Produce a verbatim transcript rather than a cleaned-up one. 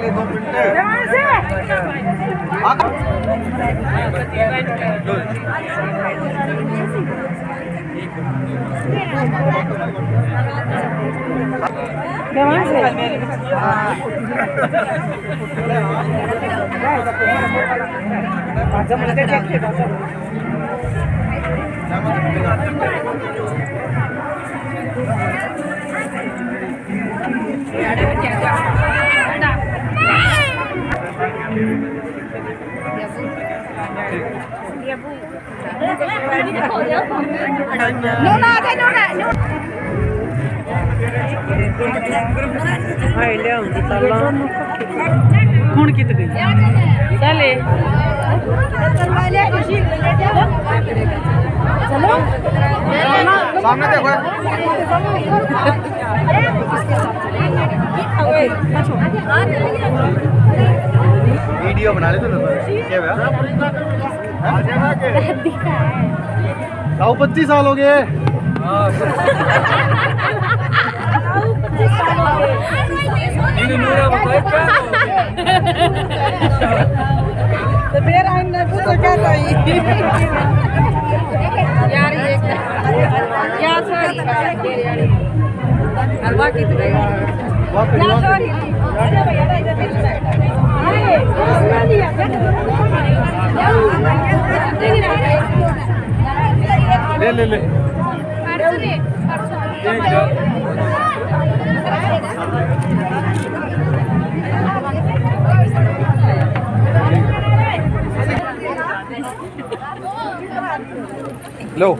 के दो मिनट कौन कित गई चले चलो सामने देखो वीडियो बना ले तो क्या भैया आओ पच्चीस साल हो गए तो फिर हमने पूछा क्या चाहिए यार ये क्या सॉरी हलवा कितने क्या सॉरी ले ले ले लो